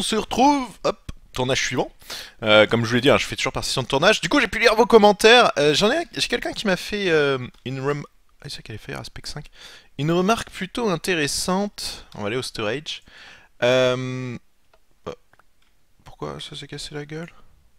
on se retrouve. Hop, tournage suivant. Comme je vous l'ai dit, hein, je fais toujours par session de tournage. Du coup, j'ai pu lire vos commentaires. J'ai quelqu'un qui m'a fait ah, c'est qu'elle est Fire Aspect 5. Une remarque plutôt intéressante. On va aller au storage. Euh... oh, pourquoi ça s'est cassé la gueule?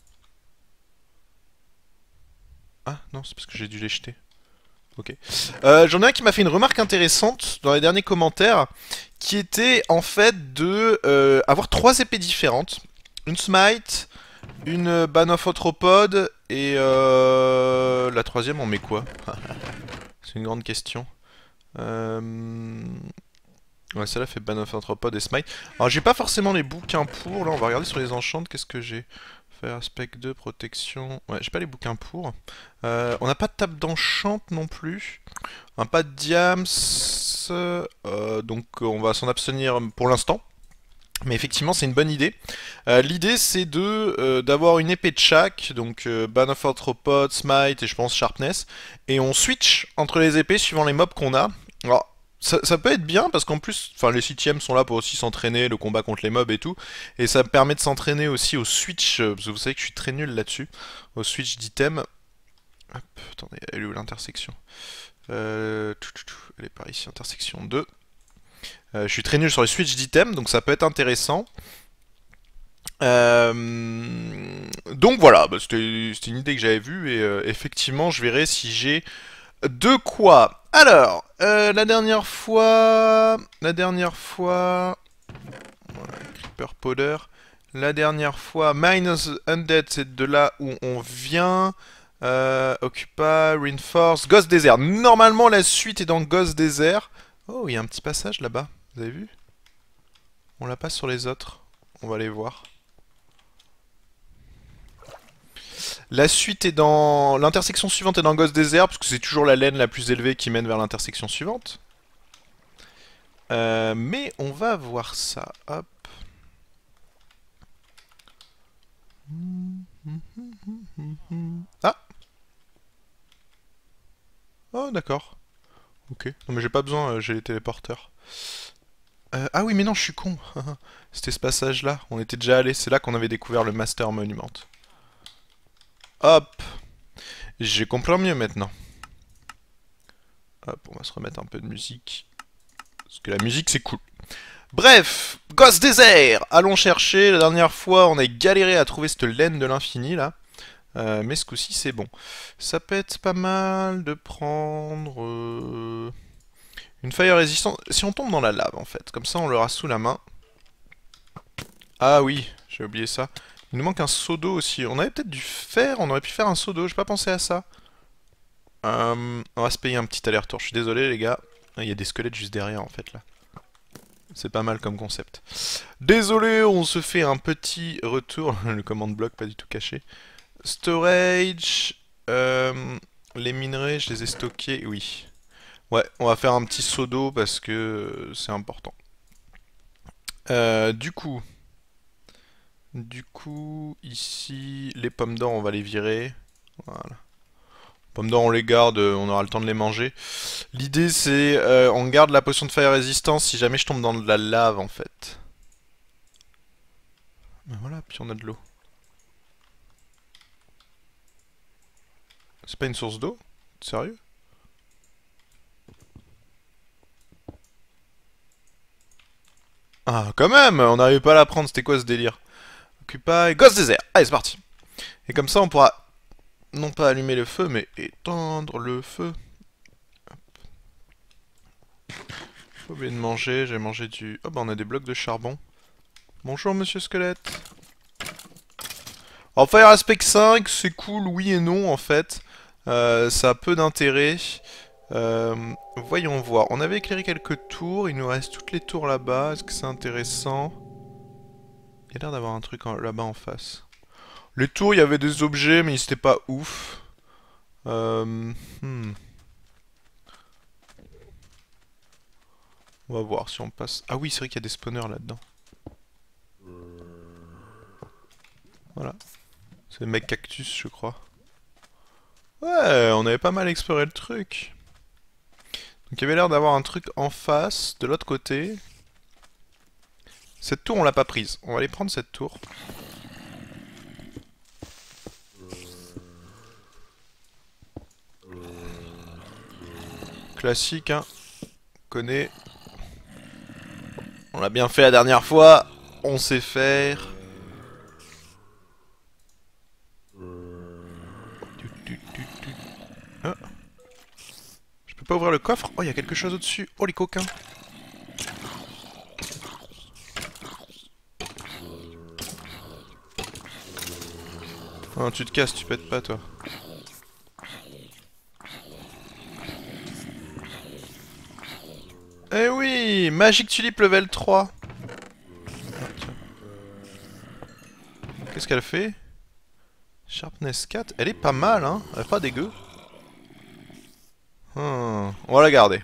Ah non, c'est parce que j'ai dû les jeter. Ok. J'en ai un qui m'a fait une remarque intéressante dans les derniers commentaires, qui était en fait de avoir trois épées différentes. Une smite, une ban of arthropod et la troisième on met quoi? C'est une grande question. Ouais, celle-là fait ban of arthropod et smite. Alors j'ai pas forcément les bouquins pour, là on va regarder sur les enchantes, qu'est-ce que j'ai? Fire Aspect 2, protection... Ouais, j'ai pas les bouquins pour. On n'a pas de table d'enchant non plus. Pas de diams, donc on va s'en abstenir pour l'instant. Mais effectivement, c'est une bonne idée. L'idée, c'est d'avoir une épée de chaque, donc Ban of Arthropod, Smite et je pense Sharpness, et on switch entre les épées suivant les mobs qu'on a. Alors, ça peut être bien parce qu'en plus, enfin les 6ème sont là pour aussi s'entraîner, le combat contre les mobs et tout, et ça me permet de s'entraîner aussi au switch, parce que vous savez que je suis très nul là-dessus, au switch d'items. Hop, attendez, elle est où l'intersection? Elle est par ici, intersection 2. Je suis très nul sur les switch d'items, donc ça peut être intéressant. Donc voilà, bah, c'était une idée que j'avais vue, et effectivement, je verrai si j'ai de quoi. Alors, la dernière fois... Voilà, Creeper Powder. La dernière fois, Minus Undead, c'est de là où on vient. Occupy, Reinforce, Ghost Desert. Normalement, la suite est dans Ghost Desert. Oh, il y a un petit passage là-bas. Vous avez vu? On l'a pas sur les autres. On va aller voir. La suite est dans... L'intersection suivante est dans Ghost Desert, parce que c'est toujours la laine la plus élevée qui mène vers l'intersection suivante. Mais on va voir ça. Hop. Ah! Oh, d'accord. Ok. Non mais j'ai pas besoin, j'ai les téléporteurs. Ah oui, mais non, je suis con. C'était ce passage-là. On était déjà allé. C'est là qu'on avait découvert le Master Monument. Hop. J'ai compris mieux maintenant. Hop, on va se remettre un peu de musique. Parce que la musique, c'est cool. Bref, Ghost Desert. Allons chercher. La dernière fois, on a galéré à trouver cette laine de l'infini, là. Mais ce coup-ci, c'est bon. Ça peut être pas mal de prendre... une fire résistante. Si on tombe dans la lave, en fait. Comme ça, on l'aura sous la main. Ah oui, j'ai oublié ça. Il nous manque un seau d'eau aussi. On avait peut-être dû faire... On aurait pu faire un seau d'eau. J'ai pas pensé à ça. On va se payer un petit aller-retour. Je suis désolé, les gars. Il y a des squelettes juste derrière, en fait, là. C'est pas mal comme concept. Désolé, on se fait un petit retour. Le command block, pas du tout caché. Storage... les minerais, je les ai stockés. Oui. Ouais, on va faire un petit seau d'eau parce que c'est important. Du coup, ici, les pommes d'or, on va les virer. Voilà. Pommes d'or, on les garde, on aura le temps de les manger. L'idée, c'est, on garde la potion de fire résistance si jamais je tombe dans de la lave, en fait. Ben voilà, puis on a de l'eau. C'est pas une source d'eau? Sérieux? Ah, quand même, on n'arrivait pas à la prendre, c'était quoi ce délire? Occupy, Ghost Desert. Allez, c'est parti. Et comme ça, on pourra non pas allumer le feu, mais étendre le feu. Faut oublier de manger, j'ai mangé du... Oh bah on a des blocs de charbon. Bonjour monsieur squelette. Alors Fire Aspect 5, c'est cool, oui et non en fait. Ça a peu d'intérêt. Voyons voir. On avait éclairé quelques tours, il nous reste toutes les tours là-bas. Est-ce que c'est intéressant? Il y a l'air d'avoir un truc là-bas en face. Les tours, il y avait des objets, mais c'était pas ouf. On va voir si on passe... Ah oui, c'est vrai qu'il y a des spawners là-dedans. Voilà. C'est le mec cactus, je crois. Ouais, on avait pas mal exploré le truc. Donc il y avait l'air d'avoir un truc en face, de l'autre côté. Cette tour, on l'a pas prise. On va aller prendre cette tour. Classique, hein. On connaît. On l'a bien fait la dernière fois. On sait faire. Ah. Je peux pas ouvrir le coffre. Oh, il y a quelque chose au-dessus. Oh, les coquins. Oh, tu te casses, tu pètes pas, toi. Eh oui, Magic Tulip level 3. Ah, qu'est-ce qu'elle fait? Sharpness 4. Elle est pas mal, hein. Elle est pas dégueu. On va la garder.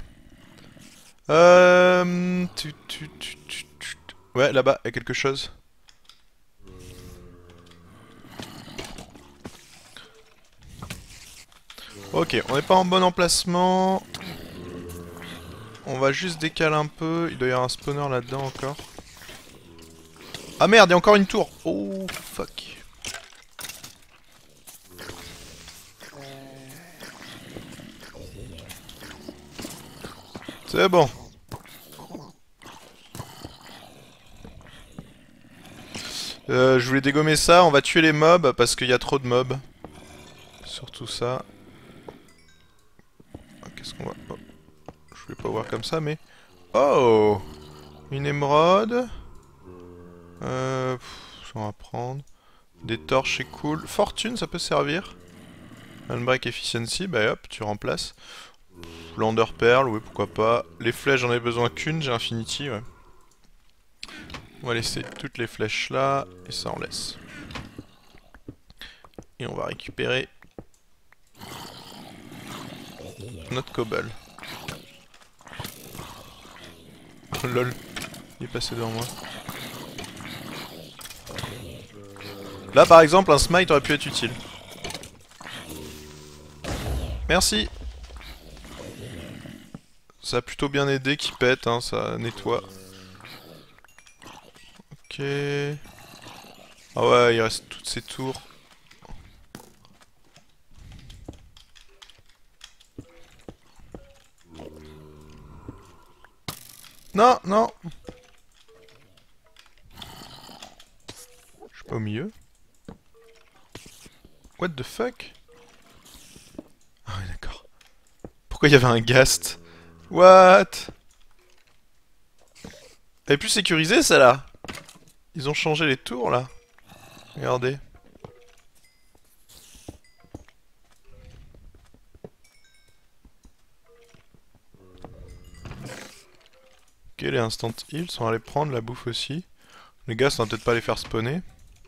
Ouais, là-bas, il y a quelque chose. Ok, on n'est pas en bon emplacement. On va juste décaler un peu. Il doit y avoir un spawner là-dedans encore. Ah merde, il y a encore une tour. Oh, fuck. C'est bon. Je voulais dégommer ça. On va tuer les mobs parce qu'il y a trop de mobs. Surtout ça. Qu'est-ce qu'on va... Oh. Je voulais pas voir comme ça, mais... Oh! Une émeraude. Ça on va prendre. Des torches, c'est cool. Fortune, ça peut servir. Unbreak Efficiency, bah hop, tu remplaces. Lander Pearl, oui, pourquoi pas. Les flèches, j'en ai besoin qu'une, j'ai Infinity, ouais. On va laisser toutes les flèches là, et ça on laisse. Et on va récupérer notre cobble. Lol, il est passé devant moi. Là par exemple, un smite aurait pu être utile. Merci. Ça a plutôt bien aidé qu'il pète, hein, ça nettoie. Ok. Ah ouais, il reste toutes ces tours. Non, non. Je suis pas au milieu. What the fuck? Ah oui, d'accord. Pourquoi il y avait un ghast? What? Elle est plus sécurisée, celle-là. Ils ont changé les tours, là. Regardez. Ok, les instant heals, on va les prendre, la bouffe aussi. Les gars, on va peut-être pas les faire spawner.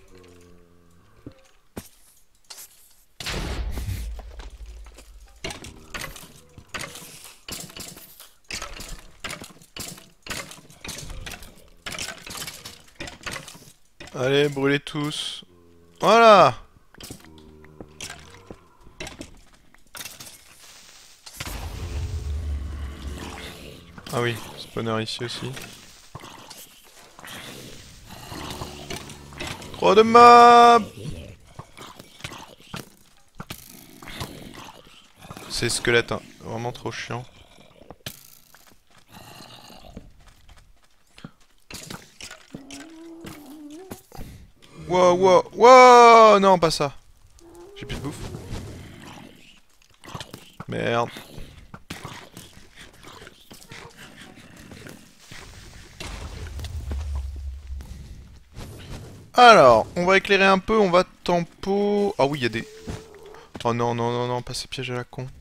Allez, brûlez tous. Voilà! Ah oui, spawner ici aussi. Trop de mobs! Ces squelettes, hein, vraiment trop chiant. Wow, wow, wow! Non, pas ça. J'ai plus de bouffe. Merde. Alors, on va éclairer un peu, on va tempo... Ah oui, il y a des... Oh non, non, non, non, pas ces pièges à la con.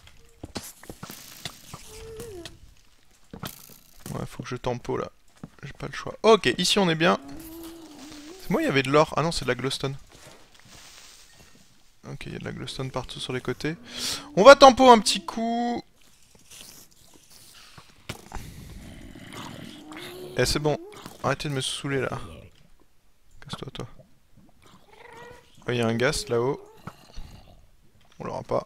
Ouais, faut que je tempo là. J'ai pas le choix. Ok, ici on est bien. C'est moi, il y avait de l'or. Ah non, c'est de la glowstone. Ok, il y a de la glowstone partout sur les côtés. On va tempo un petit coup. Eh, c'est bon. Arrêtez de me saouler là. Casse-toi, toi. Il y a un ghast là-haut. On l'aura pas.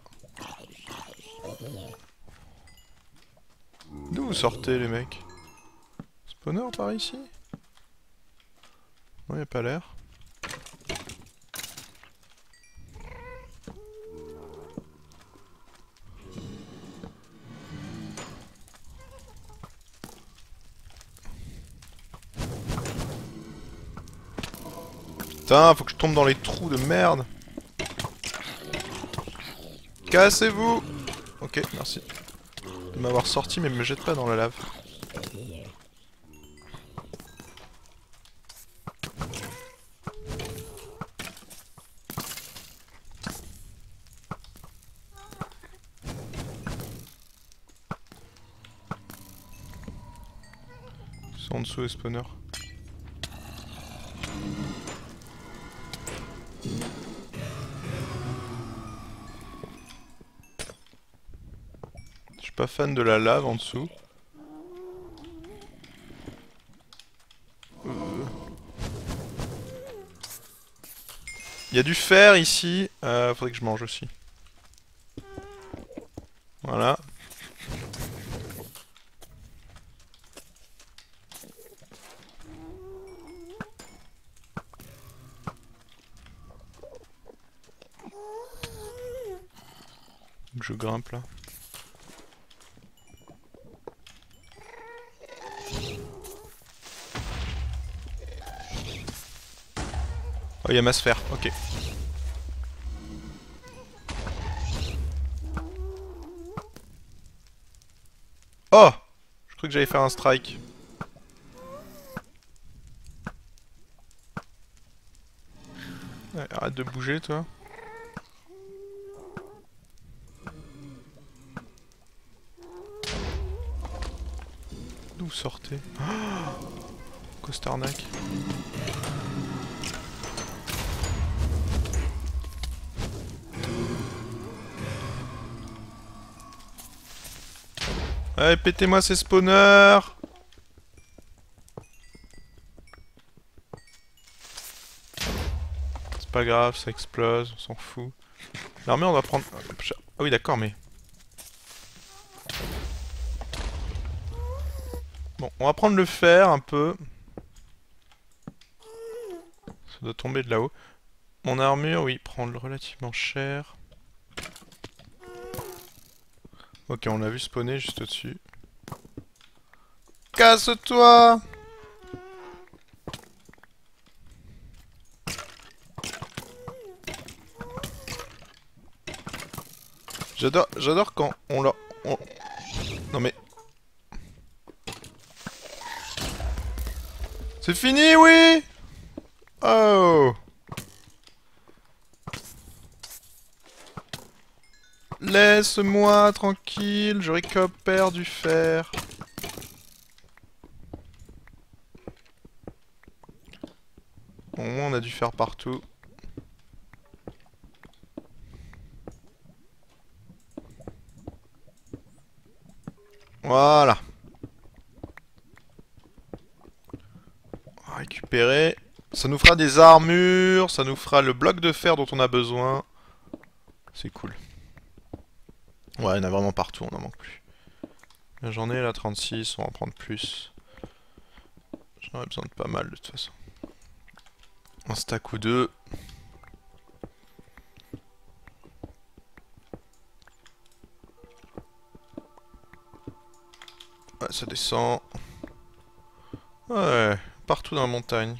D'où vous sortez les mecs? Spawner par ici? Non, y a pas l'air. Putain, faut que je tombe dans les trous de merde. Cassez-vous! Ok, merci. De m'avoir sorti, mais me jette pas dans la lave. Ils sont en dessous les spawners. Je suis pas fan de la lave en dessous. Il y a du fer ici. Faudrait que je mange aussi. Voilà. Donc je grimpe là. Oh, il y a ma sphère, ok. Oh! Je crois que j'allais faire un strike. Ouais, arrête de bouger, toi. D'où sortez? Oh, Costarnac. Allez, pétez-moi ces spawners! C'est pas grave, ça explose, on s'en fout. L'armée, on va prendre... Ah oui, d'accord, mais... Bon, on va prendre le fer, un peu. Ça doit tomber de là-haut. Mon armure, oui, prendre relativement cher. Ok, on l'a vu spawner juste au-dessus. Casse-toi! J'adore quand on leur... Non mais... C'est fini, oui! Oh! Laisse-moi tranquille, je récupère du fer. Au moins on a du fer partout. Voilà. On va récupérer. Ça nous fera des armures, ça nous fera le bloc de fer dont on a besoin. C'est cool. Ouais, il y en a vraiment partout, on en manque plus. J'en ai là 36, on va en prendre plus. J'en ai besoin de pas mal de toute façon. Un stack ou deux. Ouais, ça descend. Ouais, partout dans la montagne.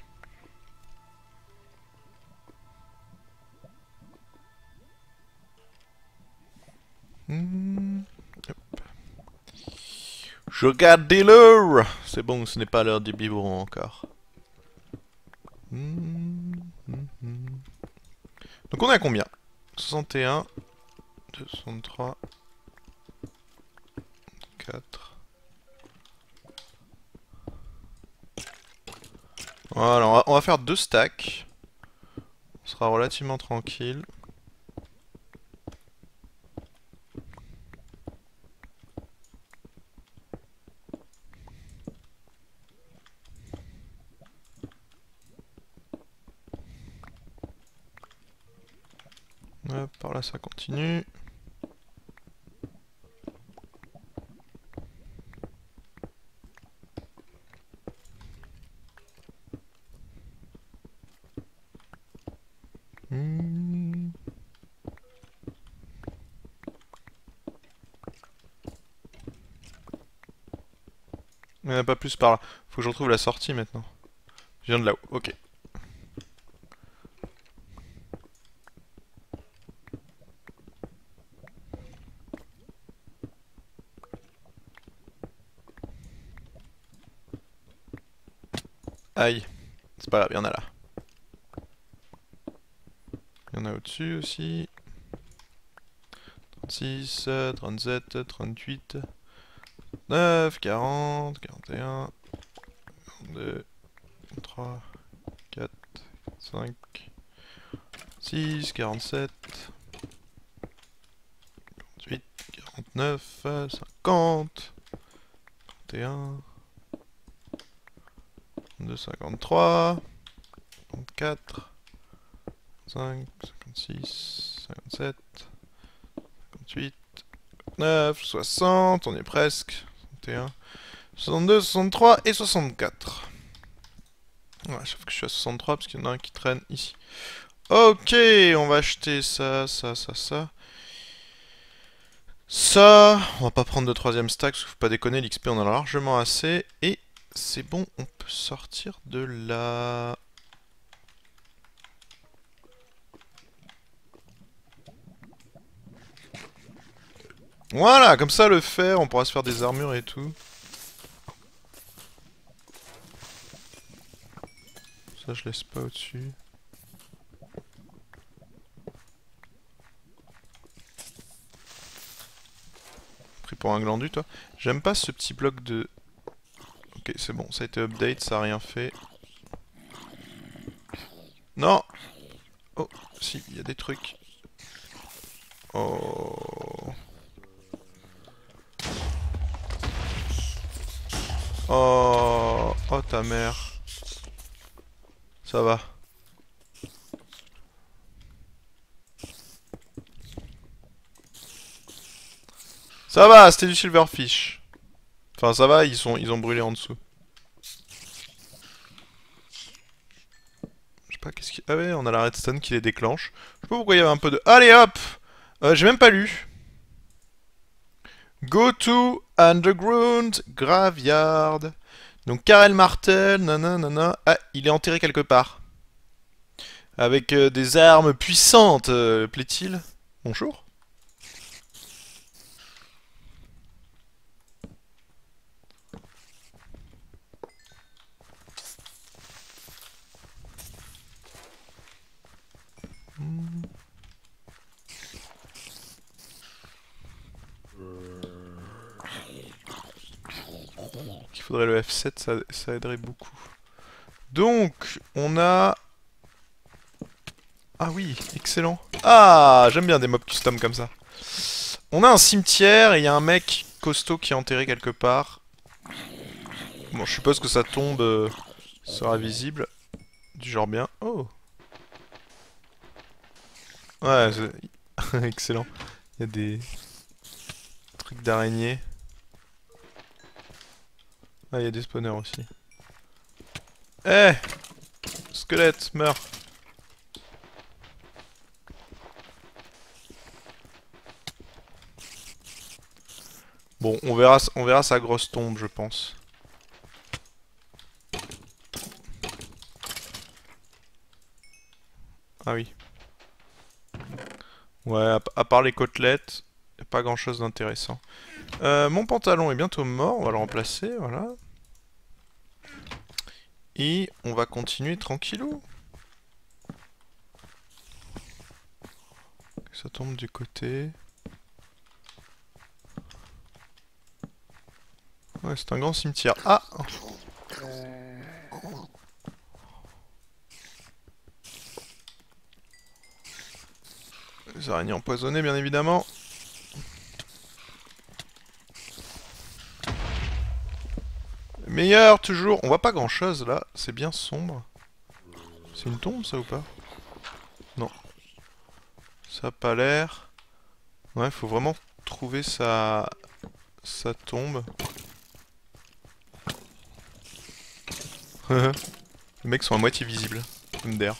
Hop. Je regarde des l'heure. C'est bon, ce n'est pas l'heure du biberon encore. Donc on est à combien? 61, 263, 4. Voilà, on va faire 2 stacks. On sera relativement tranquille. Hop, par là ça continue. Il n'y en a pas plus par là. Faut que je retrouve la sortie maintenant. Je viens de là-haut, ok. Aïe. C'est pas grave, il y en a là. Il y en a au-dessus aussi. 36, 37, 38, 9, 40, 41, 42, 3, 4, 5, 6, 47, 48, 49, 50, 51, 52, 53, 54, 55, 56, 57, 58, 59, 60, on y est presque. 61, 62, 63 et 64. Ouais, sauf que je suis à 63 parce qu'il y en a un qui traîne ici. Ok, on va acheter ça, ça, ça, ça. Ça, on va pas prendre de troisième stack, parce qu'il faut pas déconner, l'XP on en a largement assez. Et c'est bon, on peut sortir de là. Voilà, comme ça le fer, on pourra se faire des armures et tout. Ça je laisse pas au-dessus. Pris pour un glandu toi. J'aime pas ce petit bloc de... Ok, c'est bon, ça a été update, ça a rien fait. Non! Oh, si, il y a des trucs. Oh... Oh... Oh ta mère. Ça va. Ça va, c'était du silverfish. Enfin ça va, ils ont brûlé en dessous. Je sais pas qu'est-ce qui... Ah ouais, on a la redstone qui les déclenche. Je sais pas pourquoi il y avait un peu de... Allez hop! J'ai même pas lu. Go to underground graveyard. Donc Karel Martel, nanana. Ah, il est enterré quelque part. Avec des armes puissantes, plaît-il? Bonjour. Il faudrait le F7, ça aiderait beaucoup. Donc, on a... Ah oui, excellent. Ah, j'aime bien des mobs custom comme ça. On a un cimetière et il y a un mec costaud qui est enterré quelque part. Bon, je suppose que sa tombe sera visible. Du genre bien. Oh. Ouais, excellent. Il y a des trucs d'araignée. Ah, il y a des spawners aussi. Eh! Squelette, meurs! Bon, on verra sa grosse tombe, je pense. Ah oui. Ouais, à part les côtelettes, y a pas grand chose d'intéressant. Mon pantalon est bientôt mort, on va le remplacer, voilà. Et on va continuer tranquillou. Ça tombe du côté. Ouais, c'est un grand cimetière. Ah! Les araignées empoisonnées, bien évidemment. Meilleur, toujours. On voit pas grand chose là, c'est bien sombre. C'est une tombe ça ou pas? Non. Ça a pas l'air. Ouais, faut vraiment trouver sa tombe. Les mecs sont à moitié visibles. MDR.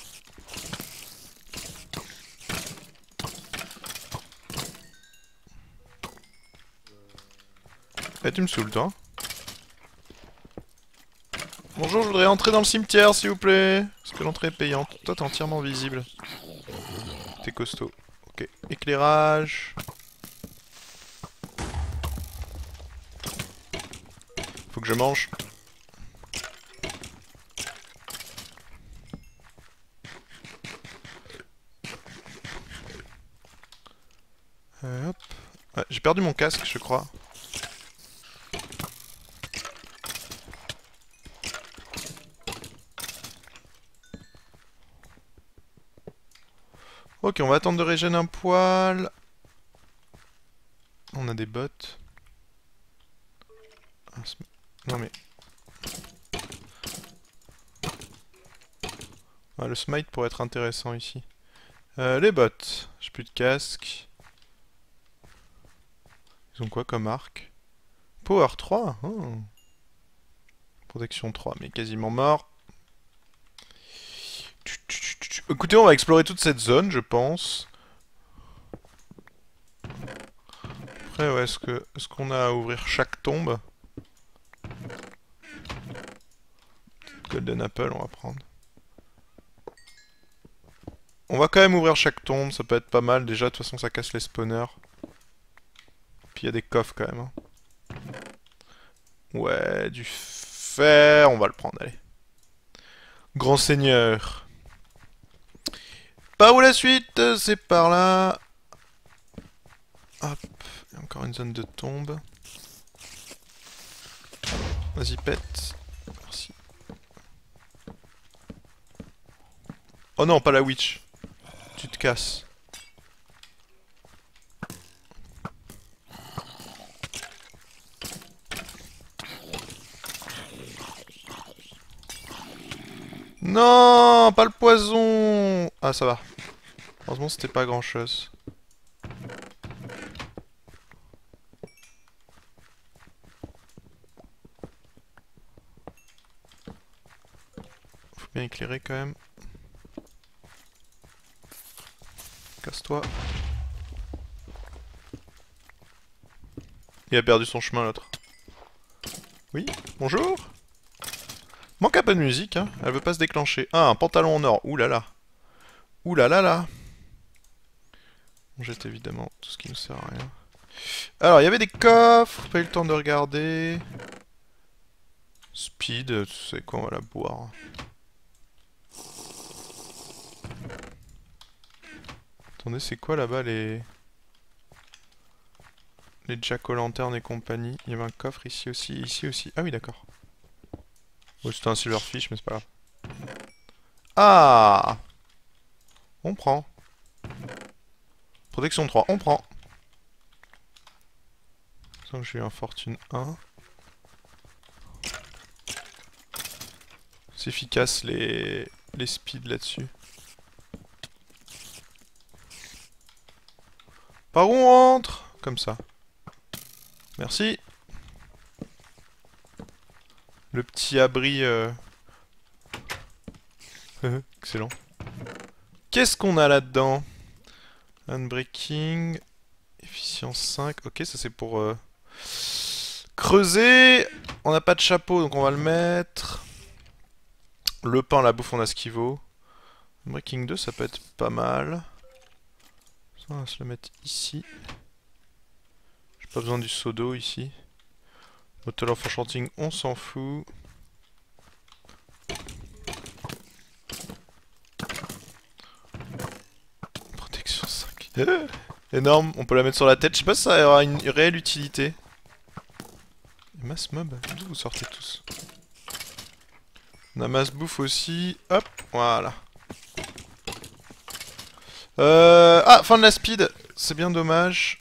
Eh, tu me saoules toi. Bonjour, je voudrais entrer dans le cimetière, s'il vous plaît. Parce que l'entrée est payante. Toi, t'es entièrement visible. T'es costaud. Ok. Éclairage. Faut que je mange. Hop. Ouais, j'ai perdu mon casque, je crois. Ok, on va attendre de régénérer un poil. On a des bottes. Non mais... Ah, le smite pourrait être intéressant ici. Les bottes. J'ai plus de casque. Ils ont quoi comme arc? Power 3 oh. Protection 3, mais quasiment mort. Écoutez, on va explorer toute cette zone, je pense. Après, ouais, est-ce qu'on a à ouvrir chaque tombe? Golden Apple, on va prendre. On va quand même ouvrir chaque tombe, ça peut être pas mal. Déjà, de toute façon, ça casse les spawners. Puis il y a des coffres quand même. Hein. Ouais, du fer, on va le prendre, allez. Grand seigneur. Par où la suite? C'est par là. Hop, il y a encore une zone de tombe. Vas-y, pète. Merci. Oh non, pas la witch. Tu te casses. Non, pas le poison. Ah, ça va. Heureusement, c'était pas grand-chose. Faut bien éclairer quand même. Casse-toi. Il a perdu son chemin, l'autre. Oui, bonjour. Manque un peu de musique, hein. Elle veut pas se déclencher. Ah, un pantalon en or. Ouh là là. Ouh là là là. On jette évidemment tout ce qui nous sert à rien. Alors, il y avait des coffres. Pas eu le temps de regarder. Speed, tu sais quoi, on va la boire. Attendez, c'est quoi là-bas les jack-o'-lantern et compagnie? Il y avait un coffre ici aussi. Ah oui, d'accord. Oh, c'était un silverfish, mais c'est pas grave. Ah! On prend. Protection 3, on prend. Donc j'ai eu un fortune 1. C'est efficace les speeds là-dessus. Par où on rentre? Comme ça. Merci. Le petit abri... Excellent. Qu'est-ce qu'on a là-dedans? Unbreaking... Efficience 5. Ok, ça c'est pour... creuser. On n'a pas de chapeau, donc on va le mettre. Le pain, la bouffe, on a ce qu'il vaut. Unbreaking 2, ça peut être pas mal. Ça, on va se le mettre ici. J'ai pas besoin du seau d'eau ici. Bottle of Enchanting, on s'en fout. Protection 5. Énorme, on peut la mettre sur la tête. Je sais pas si ça aura une réelle utilité. Masse mob, d'où vous sortez tous? On a masse bouffe aussi. Hop, voilà. Ah, fin de la speed. C'est bien dommage.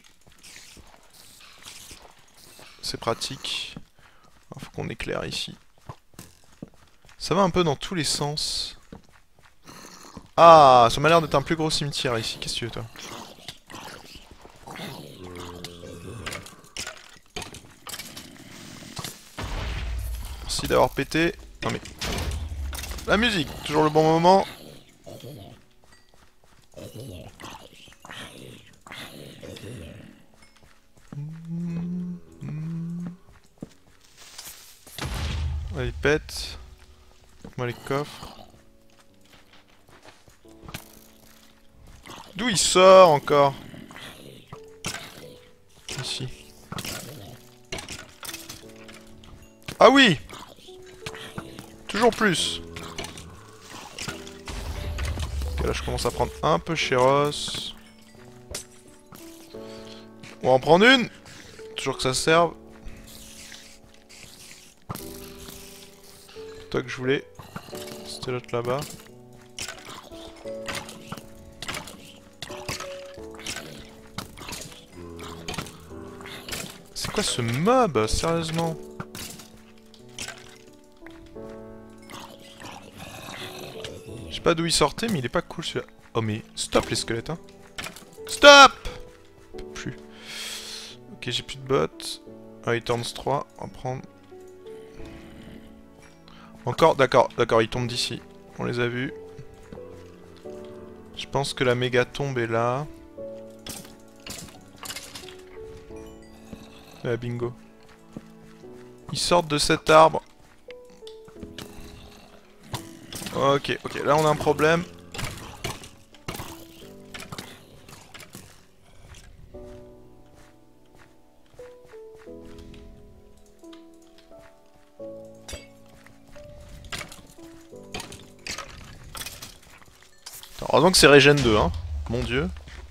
C'est pratique. Faut qu'on éclaire ici. Ça va un peu dans tous les sens. Ah, ça m'a l'air d'être un plus gros cimetière ici. Qu'est-ce que tu veux, toi? Merci d'avoir pété. Non mais... La musique, toujours le bon moment. Allez, pète. Montre-moi les coffres. D'où il sort encore? Ici. Ah oui! Toujours plus. Ok, là je commence à prendre un peu chéros. On va en prendre une. Toujours que ça serve. Toi que je voulais. C'était l'autre là-bas. C'est quoi ce mob? Sérieusement? Je sais pas d'où il sortait, mais il est pas cool celui-là. Oh mais stop les squelettes, hein. Stop! Plus. Ok, j'ai plus de bottes. Ah, il turns 3. On va prendre. Encore, d'accord, il tombe d'ici. On les a vus. Je pense que la méga tombe est là. Ah, bingo. Ils sortent de cet arbre. Ok, là on a un problème. Heureusement que c'est Regen 2, hein. Mon dieu.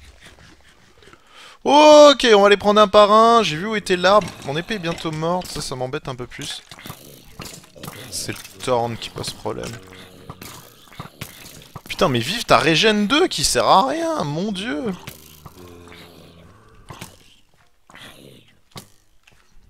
Ok, on va les prendre un par un. J'ai vu où était l'arbre. Mon épée est bientôt morte. Ça m'embête un peu plus. C'est le Thorn qui pose problème. Putain, mais vive, t'as Regen 2 qui sert à rien, mon dieu.